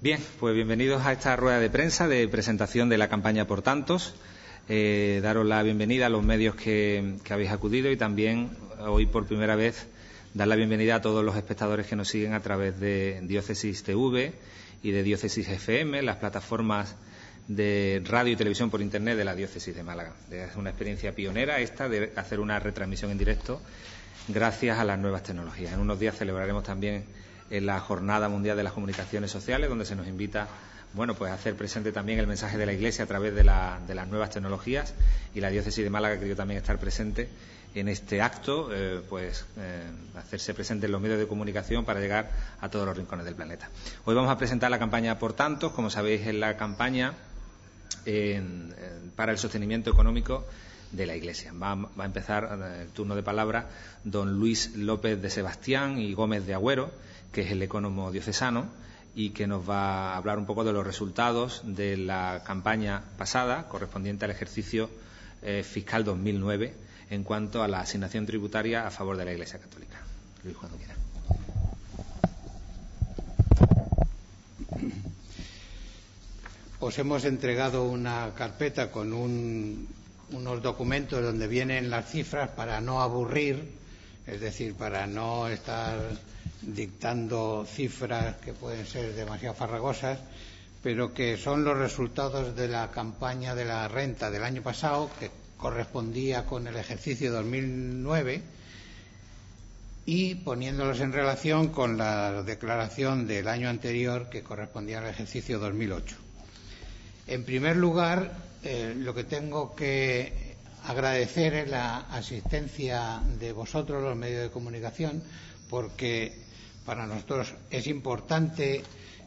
Bien, pues bienvenidos a esta rueda de prensa de presentación de la campaña Por Tantos. Daros la bienvenida a los medios que habéis acudido y también hoy por primera vez dar la bienvenida a todos los espectadores que nos siguen a través de Diócesis TV y de Diócesis FM, las plataformas de radio y televisión por Internet de la Diócesis de Málaga. Es una experiencia pionera esta de hacer una retransmisión en directo gracias a las nuevas tecnologías. En unos días celebraremos también la Jornada Mundial de las Comunicaciones Sociales, donde se nos invita pues a hacer presente también el mensaje de la Iglesia a través de las nuevas tecnologías, y la Diócesis de Málaga ha querido también estar presente en este acto, hacerse presente en los medios de comunicación para llegar a todos los rincones del planeta. Hoy vamos a presentar la campaña Por Tantos. Como sabéis, es la campaña para el sostenimiento económico de la Iglesia. Va a empezar el turno de palabra don Luis López de Sebastián y Gómez de Agüero, que es el ecónomo diocesano, y que nos va a hablar un poco de los resultados de la campaña pasada, correspondiente al ejercicio fiscal 2009, en cuanto a la asignación tributaria a favor de la Iglesia Católica. Luis, cuando quiera. Os hemos entregado una carpeta con unos documentos donde vienen las cifras para no aburrir, es decir, para no estar dictando cifras que pueden ser demasiado farragosas, pero que son los resultados de la campaña de la renta del año pasado, que correspondía con el ejercicio 2009, y poniéndolos en relación con la declaración del año anterior, que correspondía al ejercicio 2008. En primer lugar, lo que tengo que agradecer es la asistencia de vosotros, los medios de comunicación, porque para nosotros es importante,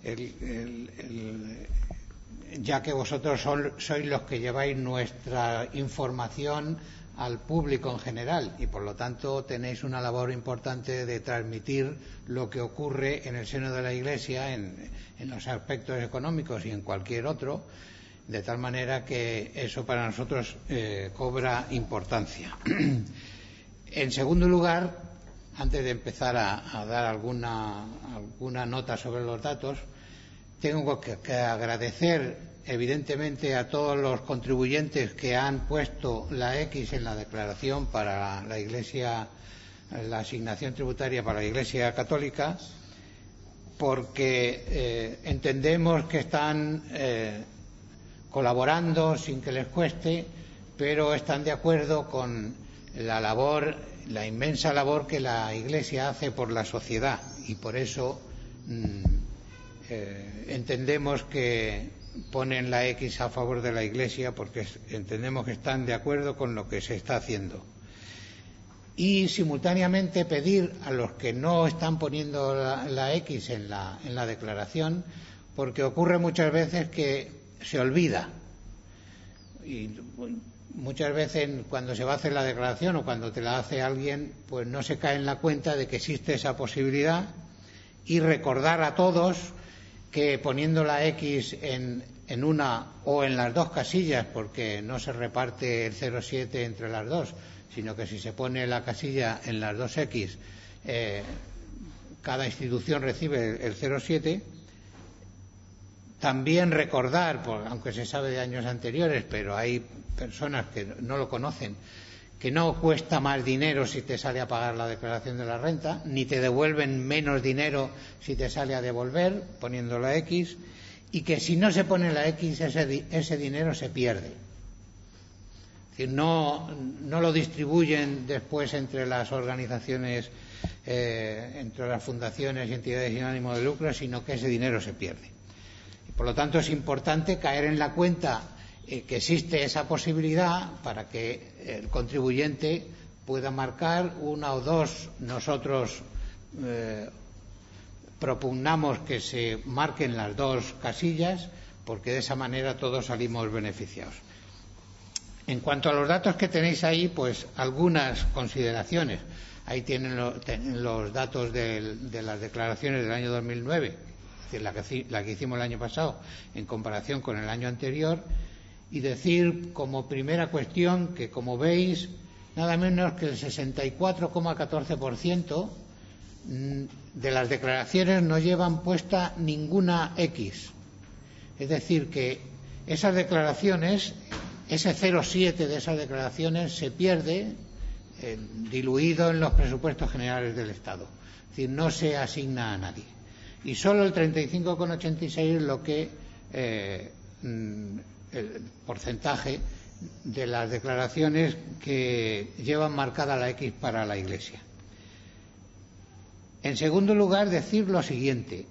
ya que vosotros sois los que lleváis nuestra información al público en general, y por lo tanto tenéis una labor importante de transmitir lo que ocurre en el seno de la Iglesia, en los aspectos económicos y en cualquier otro, de tal manera que eso para nosotros cobra importancia. En segundo lugar, antes de empezar a dar alguna nota sobre los datos, tengo que agradecer evidentemente a todos los contribuyentes que han puesto la X en la declaración para la Iglesia, la asignación tributaria para la Iglesia Católica, porque entendemos que están colaborando sin que les cueste, pero están de acuerdo con la inmensa labor que la Iglesia hace por la sociedad, y por eso entendemos que ponen la X a favor de la Iglesia, porque entendemos que están de acuerdo con lo que se está haciendo. Y simultáneamente pedir a los que no están poniendo la X en la declaración, porque ocurre muchas veces que se olvida, y muchas veces cuando se va a hacer la declaración o cuando te la hace alguien, pues no se cae en la cuenta de que existe esa posibilidad, y recordar a todos que poniendo la X en una o en las dos casillas, porque no se reparte el 0,7 entre las dos, sino que si se pone la casilla en las dos X, cada institución recibe el 0,7. También recordar, aunque se sabe de años anteriores, pero hay personas que no lo conocen, que no cuesta más dinero si te sale a pagar la declaración de la renta, ni te devuelven menos dinero si te sale a devolver poniendo la X, y que si no se pone la X ese dinero se pierde. Es decir, no lo distribuyen después entre las organizaciones, entre las fundaciones y entidades sin ánimo de lucro, sino que ese dinero se pierde. Por lo tanto, es importante caer en la cuenta que existe esa posibilidad para que el contribuyente pueda marcar una o dos. Nosotros propugnamos que se marquen las dos casillas, porque de esa manera todos salimos beneficiados. En cuanto a los datos que tenéis ahí, pues algunas consideraciones. Ahí tienen los datos de las declaraciones del año 2009. Es decir, la que hicimos el año pasado en comparación con el año anterior, y decir como primera cuestión que, como veis, nada menos que el 64,14% de las declaraciones no llevan puesta ninguna X. Es decir, que esas declaraciones, ese 0,7 de esas declaraciones se pierde diluido en los presupuestos generales del Estado. Es decir, no se asigna a nadie. Y solo el 35,86 es lo que el porcentaje de las declaraciones que llevan marcada la X para la Iglesia. En segundo lugar, decir lo siguiente.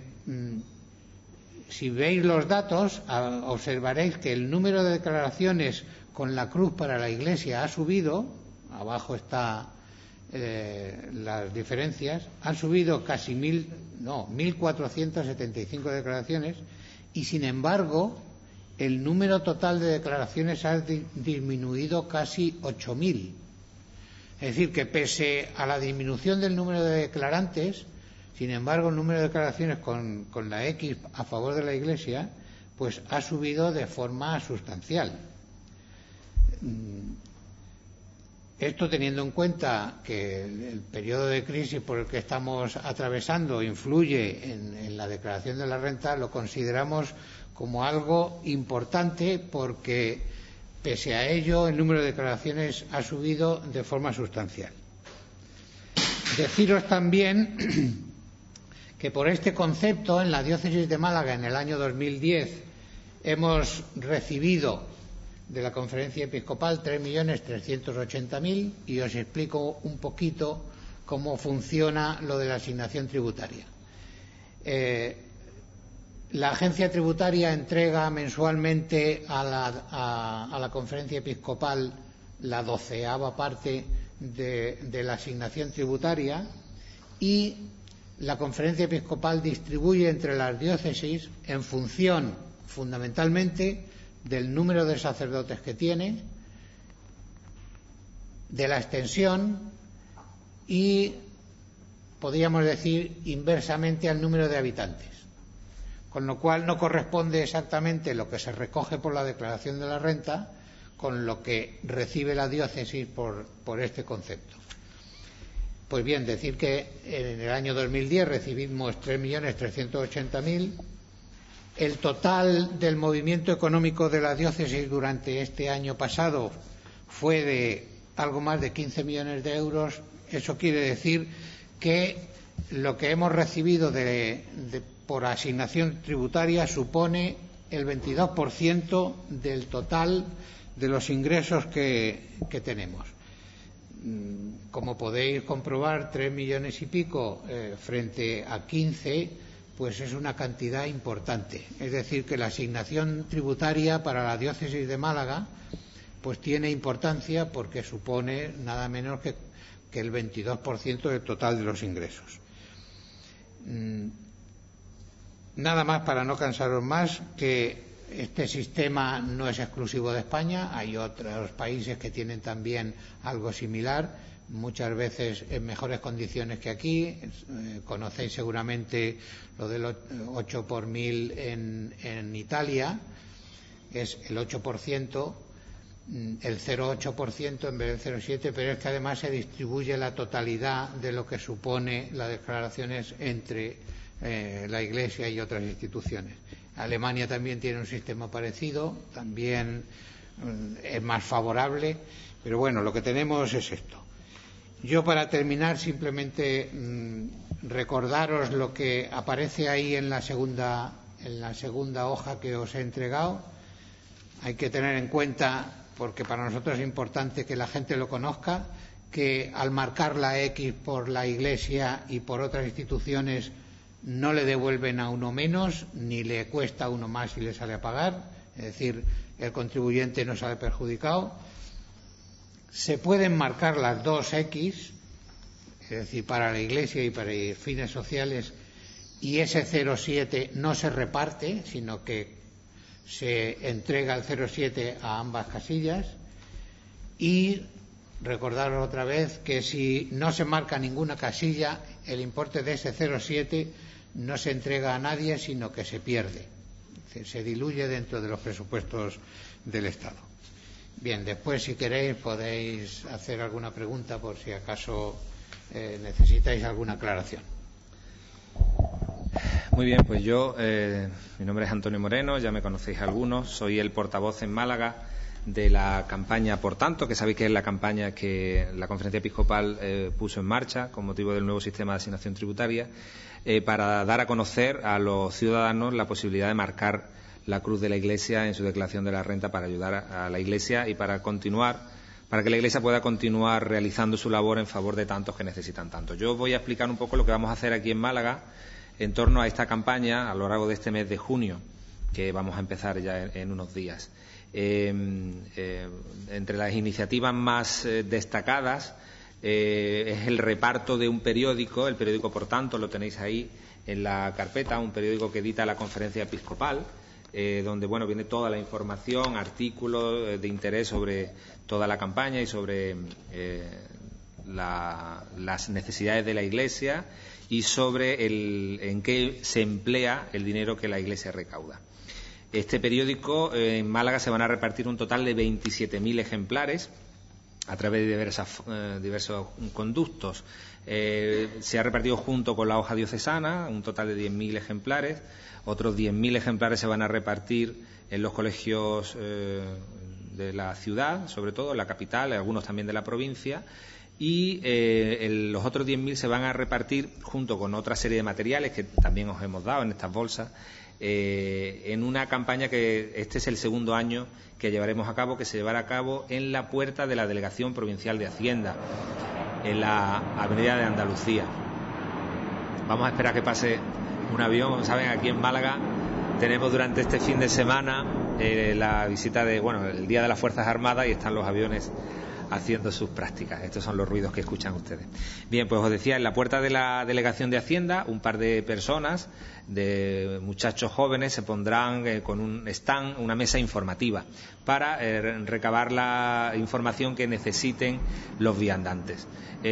Si veis los datos, observaréis que el número de declaraciones con la cruz para la Iglesia ha subido. Abajo están las diferencias. Han subido casi 1.475 declaraciones y, sin embargo, el número total de declaraciones ha disminuido casi 8.000. Es decir, que pese a la disminución del número de declarantes, sin embargo, el número de declaraciones con la X a favor de la Iglesia pues ha subido de forma sustancial. Esto teniendo en cuenta que el periodo de crisis por el que estamos atravesando influye en la declaración de la renta, lo consideramos como algo importante porque, pese a ello, el número de declaraciones ha subido de forma sustancial. Deciros también que por este concepto, en la diócesis de Málaga, en el año 2010, hemos recibido de la Conferencia Episcopal 3.380.000 y os explico un poquito cómo funciona lo de la asignación tributaria. La agencia tributaria entrega mensualmente a la Conferencia Episcopal la 12ª parte de la asignación tributaria y la Conferencia Episcopal distribuye entre las diócesis en función fundamentalmente del número de sacerdotes que tiene, de la extensión y, podríamos decir, inversamente al número de habitantes. Con lo cual no corresponde exactamente lo que se recoge por la declaración de la renta con lo que recibe la diócesis por este concepto. Pues bien, decir que en el año 2010 recibimos 3.380.000. El total del movimiento económico de la diócesis durante este año pasado fue de algo más de 15 millones de euros. Eso quiere decir que lo que hemos recibido por asignación tributaria supone el 22% del total de los ingresos que tenemos. Como podéis comprobar, 3 millones y pico frente a 15, pues es una cantidad importante. Es decir, que la asignación tributaria para la diócesis de Málaga pues tiene importancia porque supone nada menos que el 22% del total de los ingresos. Nada más, para no cansaros más, que este sistema no es exclusivo de España. Hay otros países que tienen también algo similar, muchas veces en mejores condiciones que aquí. Conocéis seguramente lo del 8 por 1000 en Italia, es el 8%, el 0,8% en vez del 0,7%, pero es que además se distribuye la totalidad de lo que supone las declaraciones entre la Iglesia y otras instituciones. Alemania también tiene un sistema parecido, también es más favorable, pero bueno, lo que tenemos es esto. Yo, para terminar, simplemente recordaros lo que aparece ahí en la segunda hoja que os he entregado. Hay que tener en cuenta, porque para nosotros es importante que la gente lo conozca, que al marcar la X por la Iglesia y por otras instituciones no le devuelven a uno menos, ni le cuesta a uno más si le sale a pagar, es decir, el contribuyente no sale perjudicado. Se pueden marcar las dos X, es decir, para la Iglesia y para fines sociales, y ese 0,7 no se reparte, sino que se entrega el 0,7 a ambas casillas. Y recordaros otra vez que si no se marca ninguna casilla, el importe de ese 0,7 no se entrega a nadie, sino que se pierde, se diluye dentro de los presupuestos del Estado. Bien, después, si queréis, podéis hacer alguna pregunta por si acaso necesitáis alguna aclaración. Muy bien, pues yo, mi nombre es Antonio Moreno, ya me conocéis algunos, soy el portavoz en Málaga de la campaña Por Tanto, que sabéis que es la campaña que la Conferencia Episcopal puso en marcha con motivo del nuevo sistema de asignación tributaria, para dar a conocer a los ciudadanos la posibilidad de marcar la cruz de la Iglesia en su declaración de la renta para ayudar a la Iglesia y para que la Iglesia pueda continuar realizando su labor en favor de tantos que necesitan tanto. Yo os voy a explicar un poco lo que vamos a hacer aquí en Málaga en torno a esta campaña a lo largo de este mes de junio, que vamos a empezar ya en unos días. Entre las iniciativas más destacadas es el reparto de un periódico, el periódico Por Tanto, lo tenéis ahí en la carpeta, un periódico que edita la Conferencia Episcopal, donde viene toda la información, artículos de interés sobre toda la campaña y sobre las necesidades de la Iglesia y sobre en qué se emplea el dinero que la Iglesia recauda. Este periódico en Málaga se van a repartir un total de 27.000 ejemplares a través de diversos conductos. Se ha repartido junto con la hoja diocesana, un total de 10.000 ejemplares. Otros 10.000 ejemplares se van a repartir en los colegios de la ciudad, sobre todo en la capital, algunos también de la provincia. Y los otros 10.000 se van a repartir junto con otra serie de materiales que también os hemos dado en estas bolsas, en una campaña que este es el segundo año que llevaremos a cabo, que se llevará a cabo en la puerta de la Delegación Provincial de Hacienda, en la Avenida de Andalucía. Vamos a esperar que pase un avión. Saben, aquí en Málaga tenemos durante este fin de semana la visita el Día de las Fuerzas Armadas y están los aviones haciendo sus prácticas. Estos son los ruidos que escuchan ustedes. Bien, pues os decía, en la puerta de la Delegación de Hacienda, un par de personas, de muchachos jóvenes, se pondrán con un stand, una mesa informativa, para recabar la información que necesiten los viandantes.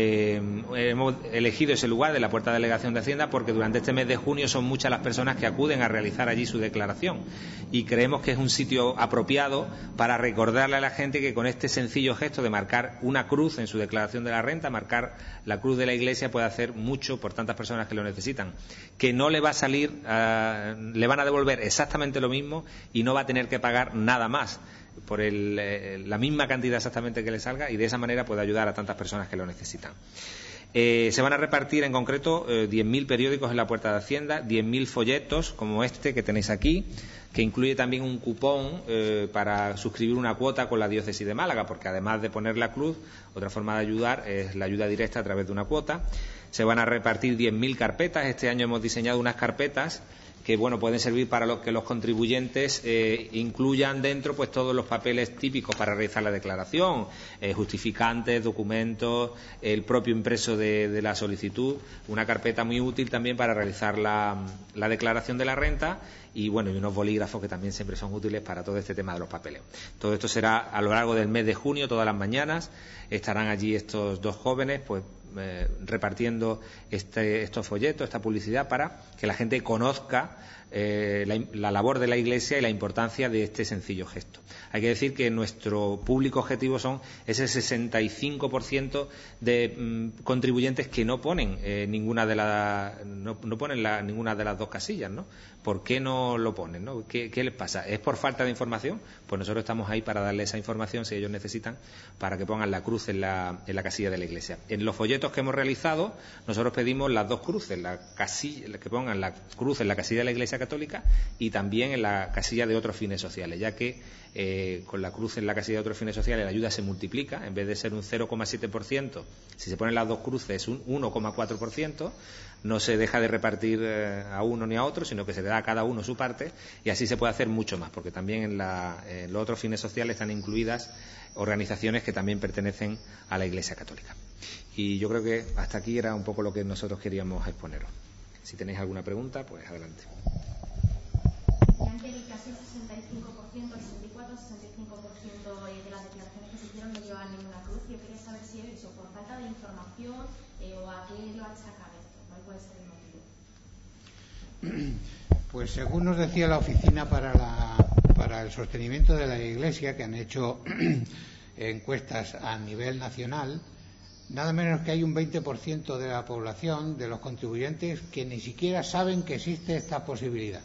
Hemos elegido ese lugar de la puerta de la Delegación de Hacienda porque durante este mes de junio son muchas las personas que acuden a realizar allí su declaración y creemos que es un sitio apropiado para recordarle a la gente que con este sencillo gesto de marcar una cruz en su declaración de la renta, marcar la cruz de la Iglesia, puede hacer mucho por tantas personas que lo necesitan, que no le va a salir, le van a devolver exactamente lo mismo y no va a tener que pagar nada más por la misma cantidad exactamente que le salga, y de esa manera puede ayudar a tantas personas que lo necesitan. Se van a repartir en concreto 10.000 periódicos en la puerta de Hacienda, 10.000 folletos como este que tenéis aquí, que incluye también un cupón para suscribir una cuota con la Diócesis de Málaga, porque además de poner la cruz, otra forma de ayudar es la ayuda directa a través de una cuota. Se van a repartir 10.000 carpetas. Este año hemos diseñado unas carpetas que pueden servir para que los contribuyentes incluyan dentro todos los papeles típicos para realizar la declaración, justificantes, documentos, el propio impreso de la solicitud, una carpeta muy útil también para realizar la declaración de la renta y unos bolígrafos que también siempre son útiles para todo este tema de los papeles. Todo esto será a lo largo del mes de junio, todas las mañanas estarán allí estos dos jóvenes repartiendo estos folletos, esta publicidad, para que la gente conozca la labor de la Iglesia y la importancia de este sencillo gesto. Hay que decir que nuestro público objetivo son ese 65% de contribuyentes que no ponen ninguna de las dos casillas, ¿no? ¿Por qué no lo ponen, no? ¿Qué les pasa? ¿Es por falta de información? Pues nosotros estamos ahí para darles esa información si ellos necesitan, para que pongan la cruz en la casilla de la Iglesia. En los folletos que hemos realizado, nosotros pedimos las dos cruces, que pongan la cruz en la casilla de la Iglesia Católica y también en la casilla de otros fines sociales, ya que con la cruz en la casilla de otros fines sociales la ayuda se multiplica. En vez de ser un 0,7%, si se ponen las dos cruces, un 1,4%, no se deja de repartir a uno ni a otro, sino que se le da a cada uno su parte, y así se puede hacer mucho más, porque también en los otros fines sociales están incluidas organizaciones que también pertenecen a la Iglesia Católica. Y yo creo que hasta aquí era un poco lo que nosotros queríamos exponeros. Si tenéis alguna pregunta, pues adelante. El casi 65%, 64, 65% de las declaraciones que se hicieron no llevaban ninguna cruz. Yo quería saber si es eso, por falta de información o a qué lo achacan esto. ¿Cuál puede ser el motivo? Pues según nos decía la Oficina para el Sostenimiento de la Iglesia, que han hecho encuestas a nivel nacional, nada menos que hay un 20% de la población, de los contribuyentes, que ni siquiera saben que existe esta posibilidad.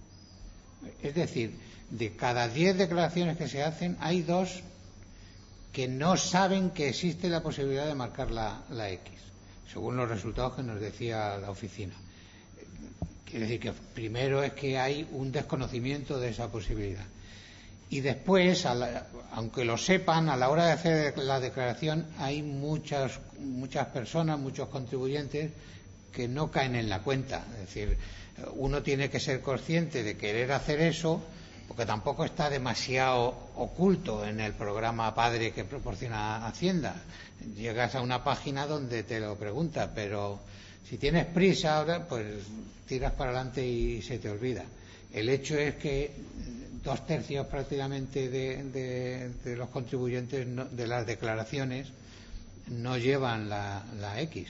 Es decir, de cada 10 declaraciones que se hacen, hay 2 que no saben que existe la posibilidad de marcar la X, según los resultados que nos decía la oficina. Quiere decir que primero es que hay un desconocimiento de esa posibilidad. Y después, aunque lo sepan, a la hora de hacer la declaración hay muchas personas, muchos contribuyentes que no caen en la cuenta. Es decir, uno tiene que ser consciente de querer hacer eso, porque tampoco está demasiado oculto en el programa padre que proporciona Hacienda. Llegas a una página donde te lo pregunta, pero si tienes prisa ahora, pues tiras para adelante y se te olvida. El hecho es que 2/3 prácticamente de los contribuyentes de las declaraciones no llevan la X.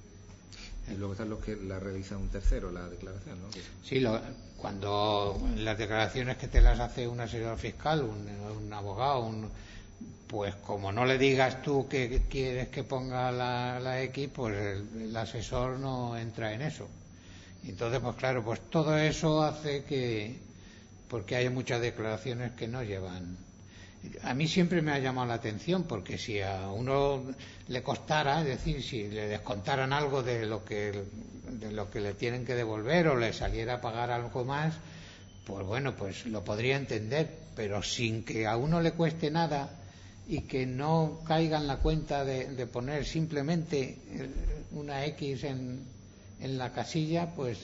Y luego están los que la realizan un tercero, la declaración, ¿no? Sí, cuando las declaraciones que te las hace un asesor fiscal, un abogado, pues como no le digas tú que quieres que ponga la X, pues el asesor no entra en eso. Entonces, pues claro, pues todo eso hace porque hay muchas declaraciones que no llevan. A mí siempre me ha llamado la atención, porque si a uno le costara, es decir, si le descontaran algo de lo que le tienen que devolver o le saliera a pagar algo más, pues bueno, pues lo podría entender, pero sin que a uno le cueste nada y que no caiga en la cuenta de poner simplemente una X en la casilla, pues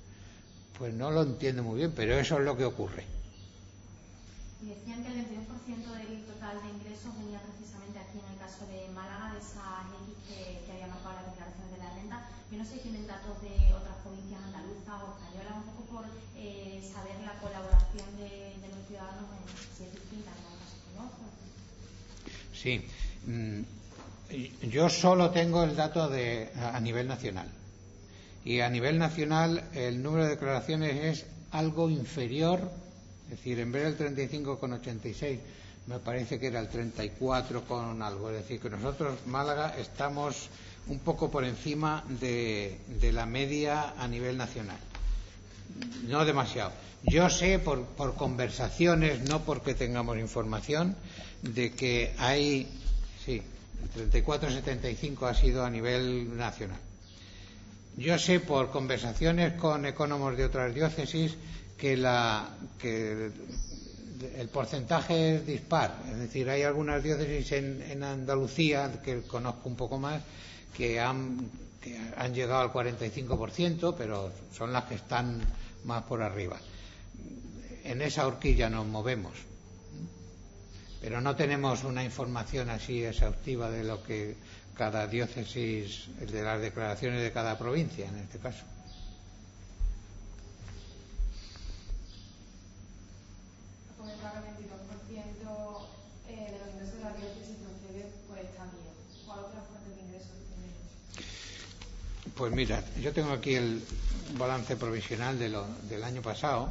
no lo entiendo muy bien, pero eso es lo que ocurre. Y decían que el 22% del total de ingresos venía precisamente aquí en el caso de Málaga, de esa X que había marcado las declaraciones de la renta. Yo no sé si tienen datos de otras provincias andaluzas o españolas, un poco por saber la colaboración de los ciudadanos, si es distinta en el caso que conozco. Sí, yo solo tengo el dato a nivel nacional. Y a nivel nacional el número de declaraciones es algo inferior. Es decir, en vez del 35,86, me parece que era el 34 con algo. Es decir, que nosotros, Málaga, estamos un poco por encima de la media a nivel nacional. No demasiado. Yo sé por conversaciones, no porque tengamos información, de que hay, sí, el 34,75 ha sido a nivel nacional. Yo sé por conversaciones con ecónomos de otras diócesis que el porcentaje es dispar. Es decir, hay algunas diócesis en Andalucía, que conozco un poco más, que han llegado al 45%, pero son las que están más por arriba. En esa horquilla nos movemos, pero no tenemos una información así exhaustiva de lo que cada diócesis, de las declaraciones de cada provincia en este caso. Comentaba que el 22% de los ingresos de la diócesis procede pues también. ¿Cuál otra fuente de ingresos tenemos? Pues mira, yo tengo aquí el balance provisional del año pasado.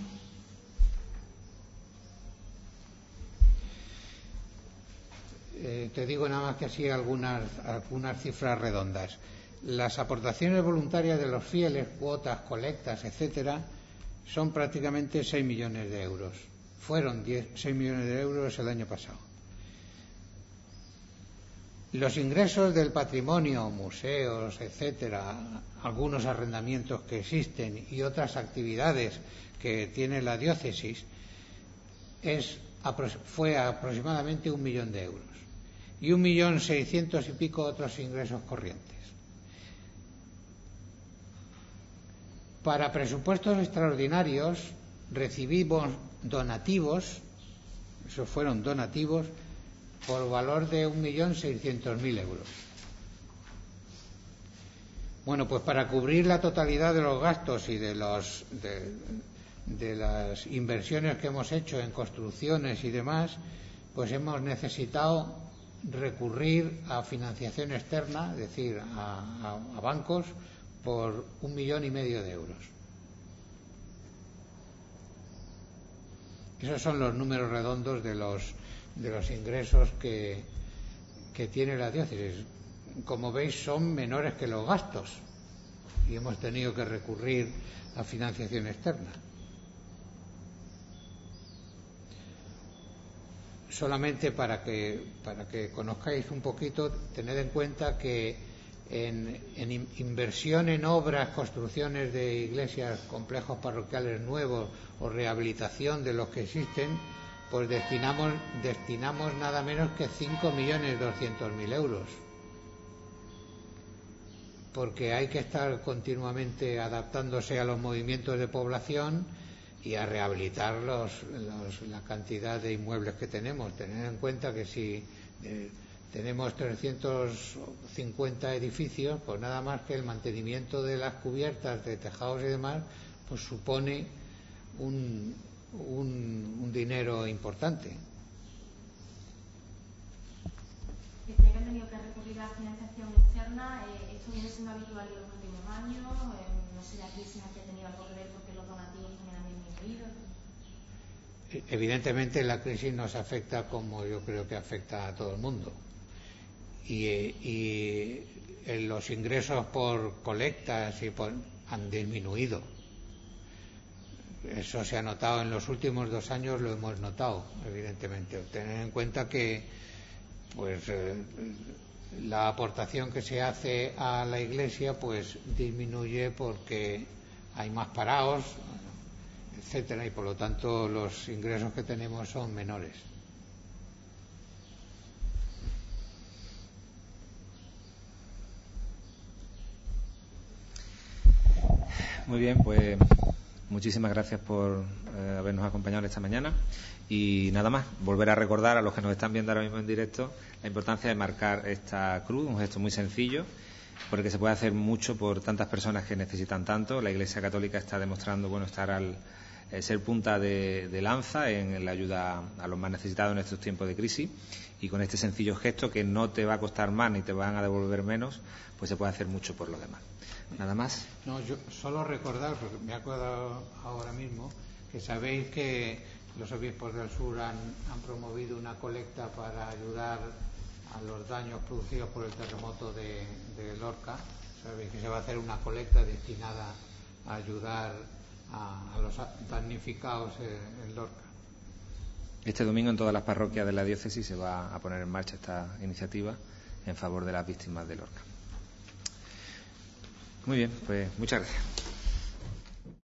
Te digo nada más que así algunas cifras redondas. Las aportaciones voluntarias de los fieles, cuotas, colectas, etcétera, son prácticamente 6 millones de euros. Fueron 6 millones de euros el año pasado. Los ingresos del patrimonio, museos, etcétera, algunos arrendamientos que existen y otras actividades que tiene la diócesis, fue aproximadamente 1 millón de euros. Y 1.600.000 y pico otros ingresos corrientes. Para presupuestos extraordinarios recibimos donativos, esos fueron donativos, por valor de 1.600.000 euros. Bueno, pues para cubrir la totalidad de los gastos y de las inversiones que hemos hecho en construcciones y demás, pues hemos necesitado recurrir a financiación externa, es decir, a bancos, por 1,5 millones de euros. Esos son los números redondos de los ingresos que tiene la diócesis. como veis, son menores que los gastos y hemos tenido que recurrir a financiación externa. Solamente para que conozcáis un poquito, tened en cuenta que en inversión en obras, construcciones de iglesias, complejos parroquiales nuevos o rehabilitación de los que existen, pues destinamos nada menos que 5.200.000 euros. Porque hay que estar continuamente adaptándose a los movimientos de población y a rehabilitar la cantidad de inmuebles que tenemos. Tener en cuenta que si tenemos 350 edificios, pues nada más que el mantenimiento de las cubiertas, de tejados y demás, pues supone un dinero importante. Decía que han tenido que recurrir a la financiación externa. ¿Esto viene siendo habitual en los últimos años? No sé, la crisis ha tenido algo que ver porque los donativos también han disminuido. Evidentemente la crisis nos afecta como yo creo que afecta a todo el mundo. Y los ingresos por colectas han disminuido. Eso se ha notado en los últimos 2 años, lo hemos notado, evidentemente. Tener en cuenta que la aportación que se hace a la Iglesia pues disminuye porque hay más parados, etcétera, y por lo tanto los ingresos que tenemos son menores. Muy bien, pues muchísimas gracias por habernos acompañado esta mañana. Y nada más, volver a recordar a los que nos están viendo ahora mismo en directo la importancia de marcar esta cruz, un gesto muy sencillo, porque se puede hacer mucho por tantas personas que necesitan tanto. La Iglesia Católica está demostrando estar al ser punta de lanza en la ayuda a los más necesitados en estos tiempos de crisis, y con este sencillo gesto que no te va a costar más ni te van a devolver menos, pues se puede hacer mucho por los demás. ¿Nada más? No, yo solo recordar, porque me he acordado ahora mismo, que sabéis que los obispos del sur han promovido una colecta para ayudar a los daños producidos por el terremoto de Lorca. Sabéis que se va a hacer una colecta destinada a ayudar a los damnificados en Lorca. Este domingo en todas las parroquias de la diócesis se va a poner en marcha esta iniciativa en favor de las víctimas de Lorca. Muy bien, pues muchas gracias.